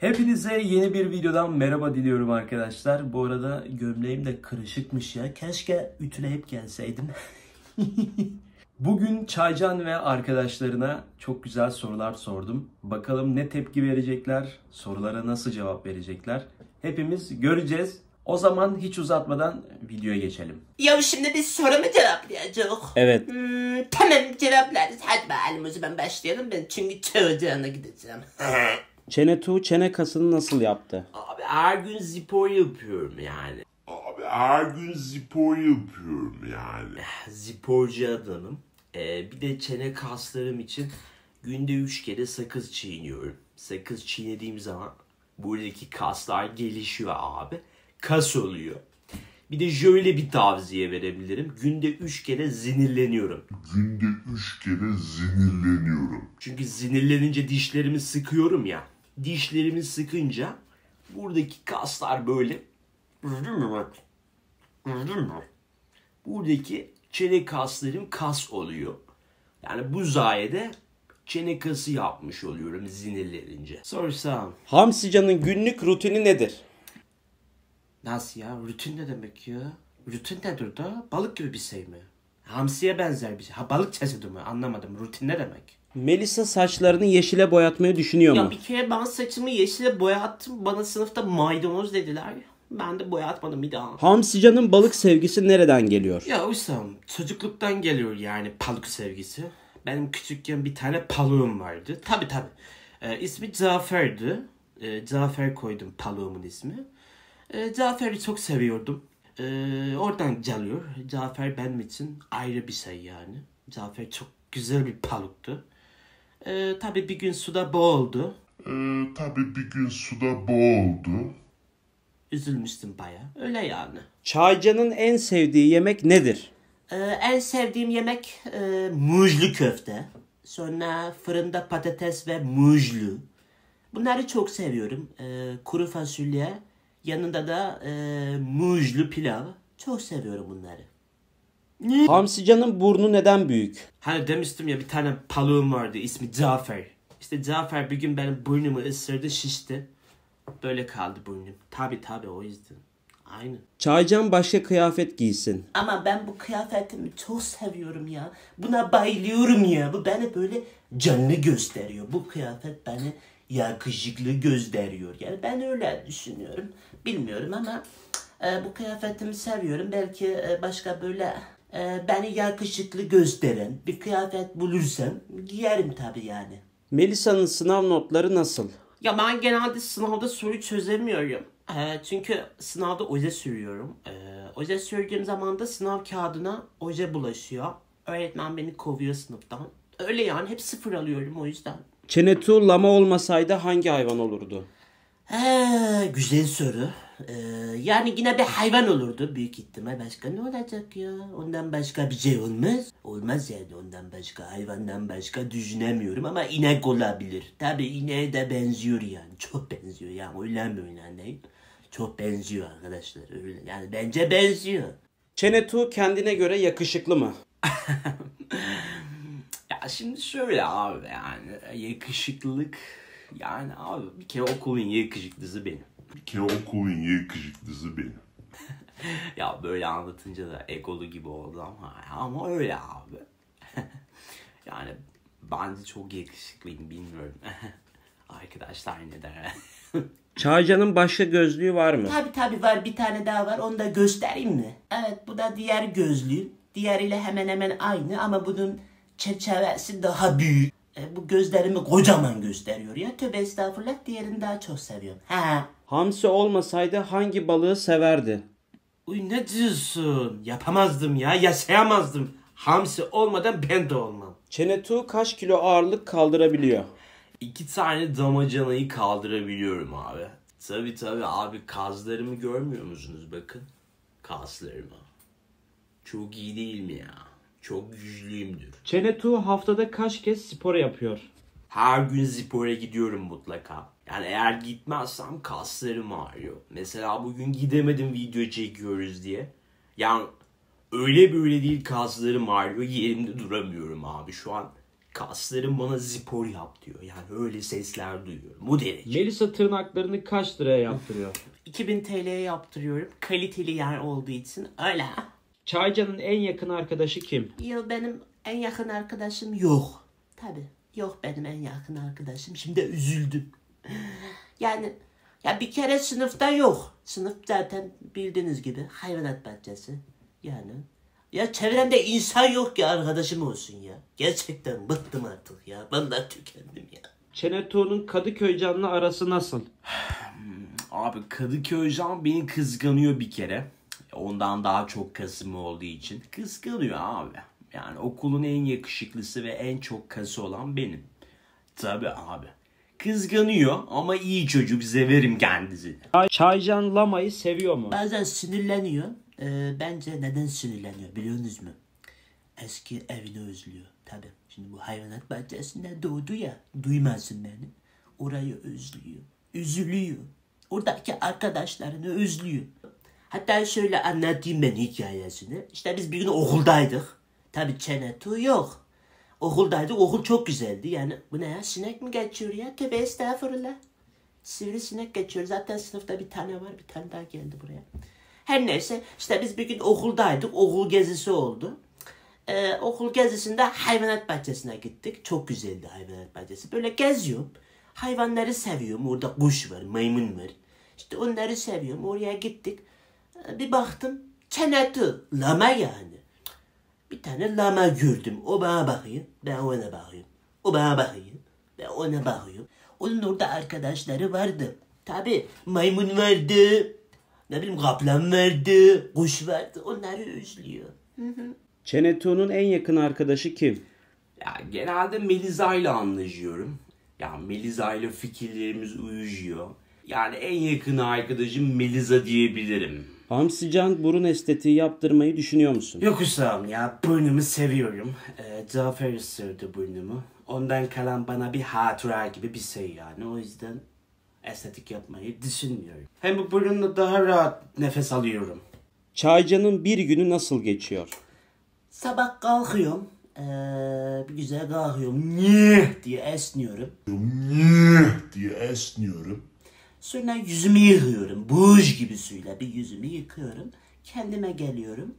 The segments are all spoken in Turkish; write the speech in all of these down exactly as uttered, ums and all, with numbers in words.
Hepinize yeni bir videodan merhaba diliyorum arkadaşlar. Bu arada gömleğim de kırışıkmış ya. Keşke ütüleyip gelseydim. Bugün Çaycan ve arkadaşlarına çok güzel sorular sordum. Bakalım ne tepki verecekler, sorulara nasıl cevap verecekler. Hepimiz göreceğiz. O zaman hiç uzatmadan videoya geçelim. Ya şimdi biz soru mu cevaplayacağız? Evet. Hmm, tamam cevaplarız. Hadi bakalım o zaman başlayalım. Ben çünkü Çağcan'a gideceğim. Çenetu çene kasını nasıl yaptı? Abi her gün spor yapıyorum yani. Abi her gün spor yapıyorum yani. Sporcu adamım. Ee, bir de çene kaslarım için günde üç kere sakız çiğniyorum. Sakız çiğnediğim zaman buradaki kaslar gelişiyor abi. Kas oluyor. Bir de şöyle bir tavsiye verebilirim. Günde üç kere zinirleniyorum. Günde üç kere zinirleniyorum. Çünkü zinirlenince dişlerimi sıkıyorum ya. Dişlerimi sıkınca buradaki kaslar böyle buradaki çene kaslarım kas oluyor. Yani bu sayede çene kası yapmış oluyorum zinirlenince. Sorsam. Hamsican'ın günlük rutini nedir? Nasıl ya? Rutin ne demek ya? Rutin nedir da? Balık gibi bir şey mi? Hamsiye benzer bir şey. Ha balık çeşidi mi? Anlamadım. Rutin ne demek? Melisa saçlarını yeşile boyatmayı düşünüyor Ya mu? bir kere ben saçımı yeşile boyattım. Bana sınıfta maydanoz dediler. Ben de boyatmadım bir daha. Hamsican'ın balık sevgisi nereden geliyor? Ya Hüsam, çocukluktan geliyor yani balık sevgisi. Benim küçükken bir tane balığım vardı. Tabi tabi. Ee, ismi Cafer'di. Ee, Cafer koydum balığımın ismi. Ee, Cafer'i çok seviyordum. Ee, oradan geliyor. Cafer benim için ayrı bir şey yani. Cafer çok güzel bir balıktı. Ee, tabi bir gün suda boğuldu. Ee, tabii bir gün suda boğuldu. Üzülmüştüm baya. Öyle yani. Çaycan'ın en sevdiği yemek nedir? Ee, en sevdiğim yemek e, muzlu köfte. Sonra fırında patates ve muzlu. Bunları çok seviyorum. Ee, kuru fasulye. Yanında da e, muzlu pilav. Çok seviyorum bunları. Hamsican'ın burnu neden büyük? Hani demiştim ya bir tane balığım vardı. İsmi Cafer. İşte Cafer bir gün benim burnumu ısırdı şişti. Böyle kaldı burnum. Tabi tabi o yüzden. Aynen. Çaycan başka kıyafet giysin. Ama ben bu kıyafetimi çok seviyorum ya. Buna bayılıyorum ya. Bu beni böyle canlı gösteriyor. Bu kıyafet beni yakışıklı gösteriyor. Yani ben öyle düşünüyorum. Bilmiyorum ama e, bu kıyafetimi seviyorum. Belki e, başka böyle e, beni yakışıklı gösteren bir kıyafet bulursam giyerim tabii yani. Melisa'nın sınav notları nasıl? Ya ben genelde sınavda soru çözemiyorum. Ee, çünkü sınavda oje sürüyorum. Ee, oje sürdüğüm zaman da sınav kağıdına oje bulaşıyor. Öğretmen beni kovuyor sınıftan. Öyle yani hep sıfır alıyorum o yüzden. Çenetu lama olmasaydı hangi hayvan olurdu? Ee, güzel soru. Ee, yani yine bir hayvan olurdu büyük ihtimal. Başka ne olacak ya? Ondan başka bir şey olmaz. Olmaz yani ondan başka. Hayvandan başka düşünemiyorum ama inek olabilir. Tabii ineğe de benziyor yani. Çok benziyor yani. Öyle mi öyle değil? Çok benziyor arkadaşlar. Öyle. Yani bence benziyor. Çenetu kendine göre yakışıklı mı? Ya şimdi şöyle abi yani yakışıklılık yani abi bir kere okulun yakışıklısı benim. Bir kere okulun yakışıklısı benim. Ya böyle anlatınca da egolu gibi oldu ama ama öyle abi. Yani bence çok yakışıklıyım bilmiyorum. Arkadaşlar ne der? Çaycan'ın başka gözlüğü var mı? Tabi tabi var bir tane daha var onu da göstereyim mi? Evet bu da diğer gözlüğüm. Diğeriyle hemen hemen aynı ama bunun çerçevesi daha büyük. E, bu gözlerimi kocaman gösteriyor ya. Tövbe estağfurullah diğerini daha çok seviyorum. Ha. Hamsi olmasaydı hangi balığı severdi? Uy ne diyorsun? Yapamazdım ya yaşayamazdım. Hamsi olmadan ben de olmam. Çenetu kaç kilo ağırlık kaldırabiliyor? İki tane damacanayı kaldırabiliyorum abi. Tabi tabi abi kaslarımı görmüyor musunuz bakın. Kaslarımı. Çok iyi değil mi ya? Çok güçlüyümdür. Çenetu haftada kaç kez spor yapıyor? Her gün spora gidiyorum mutlaka. Yani eğer gitmezsem kaslarım ağrıyor. Mesela bugün gidemedim video çekiyoruz diye. Yani öyle böyle değil kaslarım ağrıyor. Yerimde duramıyorum abi. Şu an Kaslarım bana spor yap diyor. Yani öyle sesler duyuyorum. Bu derece. Melisa tırnaklarını kaç liraya yaptırıyor? iki bin T L'ye yaptırıyorum. Kaliteli yer olduğu için öyle. Çaycan'ın en yakın arkadaşı kim? Ya benim en yakın arkadaşım yok. Tabii yok benim en yakın arkadaşım. Şimdi üzüldüm. Yani ya bir kere sınıfta yok. Sınıf zaten bildiğiniz gibi hayvanat bahçesi. Yani ya çevremde insan yok ki arkadaşım olsun ya. Gerçekten bıktım artık ya. Vallahi tükendim ya. Çenetuğ'un Kadıköy Can'la arası nasıl? Abi Kadıköy Can beni kıskanıyor bir kere. Ondan daha çok kasımı olduğu için. Kıskanıyor abi. Yani okulun en yakışıklısı ve en çok kası olan benim. Tabii abi. Kıskanıyor ama iyi çocuk, severim kendisini. Çaycan Lama'yı seviyor mu? Bazen sinirleniyor. Ee, bence neden sinirleniyor biliyorsunuz mu? Eski evini özlüyor. Tabii. Şimdi bu hayvanat bahçesinde doğdu ya. Duymasın beni. Orayı özlüyor. Üzülüyor. Oradaki arkadaşlarını özlüyor. Hatta şöyle anlatayım ben hikayesini. İşte biz bir gün okuldaydık. Tabii Çenetu yok. Okuldaydık. Okul çok güzeldi. Yani bu ne ya? Sinek mi geçiyor ya? Tövbe estağfurullah. Sivrisinek geçiyor. Zaten sınıfta bir tane var. Bir tane daha geldi buraya. Her neyse işte biz bir gün okuldaydık. Okul gezisi oldu. Ee, okul gezisinde hayvanat bahçesine gittik. Çok güzeldi hayvanat bahçesi. Böyle geziyorum. Hayvanları seviyorum. Orada kuş var, maymun var. İşte onları seviyorum. Oraya gittik. Ee, bir baktım. Çenetu. Lama yani. Bir tane lama gördüm. O bana bakıyor. Ben ona bakıyorum. O bana bakıyor. Ben ona bakıyorum. Onun orada arkadaşları vardı. Tabii maymun vardı. Ne bileyim kaplan vardı. Kuş vardı. Onları özlüyor. Çenetuğ'un en yakın arkadaşı kim? Ya genelde Melisa ile anlaşıyorum. Ya Melisa ile fikirlerimiz uyuşuyor. Yani en yakın arkadaşım Melisa diyebilirim. Hamsican burun estetiği yaptırmayı düşünüyor musun? Yok Hüsam ya burnumu seviyorum. Ee, Cafer ısırdı burnumu. Ondan kalan bana bir hatıra gibi bir şey yani. O yüzden estetik yapmayı düşünmüyorum. Hem bu burunla daha rahat nefes alıyorum. Çaycan'ın bir günü nasıl geçiyor? Sabah kalkıyorum. Ee, bir güzel kalkıyorum. Nyeh diye esniyorum. Nyeh diye esniyorum. Sonra yüzümü yıkıyorum. Buz gibi suyla bir yüzümü yıkıyorum. Kendime geliyorum.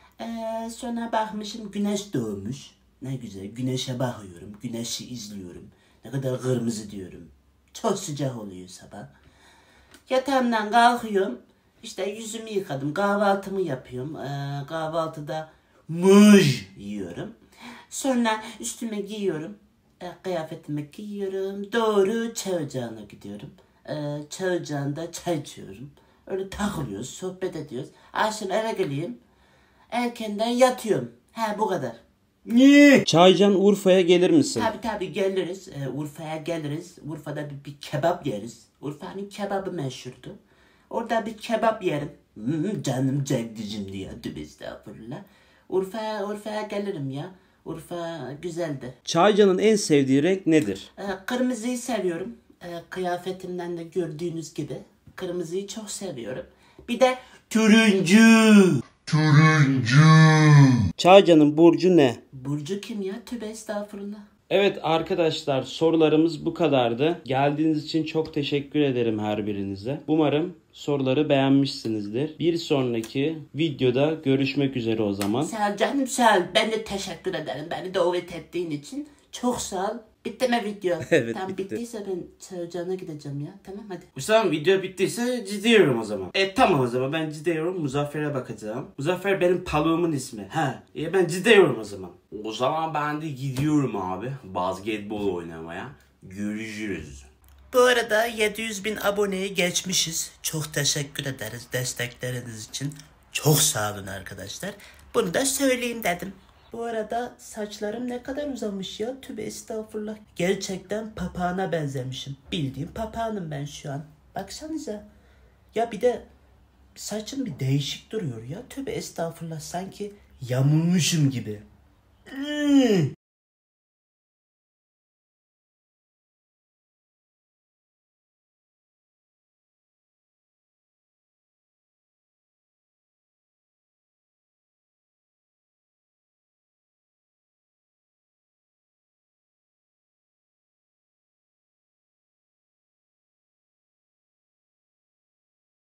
Ee, sonra bakmışım güneş doğmuş. Ne güzel güneşe bakıyorum. Güneşi izliyorum. Ne kadar kırmızı diyorum. Çok sıcak oluyor sabah. Yatağımdan kalkıyorum. İşte yüzümü yıkadım. Kahvaltımı yapıyorum. Ee, kahvaltıda muj yiyorum. Sonra üstüme giyiyorum. E, kıyafetimi giyiyorum. Doğru çay ocağına gidiyorum. E, çay ocağında çay içiyorum. Öyle takılıyoruz, sohbet ediyoruz. Akşam eve geleyim. Erkenden yatıyorum. Ha bu kadar. Niye? Çaycan Urfa'ya gelir misin? Tabii tabii geliriz. E, Urfa'ya geliriz. Urfa'da bir, bir kebap yeriz. Urfa'nın kebabı meşhurdu. Orada bir kebap yerim. Hmm, canım çekti diye. Tövbe estağfurullah. Urfa'ya Urfa'ya gelirim ya. Urfa güzeldi. Çaycan'ın en sevdiği renk nedir? Ee, kırmızıyı seviyorum. Ee, kıyafetimden de gördüğünüz gibi. Kırmızıyı çok seviyorum. Bir de turuncu. Turuncu. Çaycan'ın burcu ne? Burcu kim ya? Tövbe estağfurullah. Evet arkadaşlar sorularımız bu kadardı. Geldiğiniz için çok teşekkür ederim her birinize. Umarım soruları beğenmişsinizdir. Bir sonraki videoda görüşmek üzere o zaman. Sağ ol canım sağ ol. Ben de teşekkür ederim. Beni davet ettiğin için. Çok sağ ol. Bitti mi video? Evet, Tamam bitti. bittiyse ben Çağcan'a gideceğim ya. Tamam hadi. Hüsam video bittiyse gidiyorum o zaman. E tamam o zaman ben gidiyorum Muzaffer'e bakacağım. Muzaffer benim paluğumun ismi. Ha e ben gidiyorum o zaman. O zaman ben de gidiyorum abi basketbol oynamaya. Görüşürüz. Bu arada yedi yüz bin aboneyi geçmişiz. Çok teşekkür ederiz destekleriniz için. Çok sağ olun arkadaşlar. Bunu da söyleyeyim dedim. Bu arada saçlarım ne kadar uzamış ya. Tövbe estağfurullah. Gerçekten papağana benzemişim. Bildiğim papağanım ben şu an. Baksanıza. Ya bir de saçım bir değişik duruyor ya. Tövbe estağfurullah. Sanki yamulmuşum gibi. Hmm.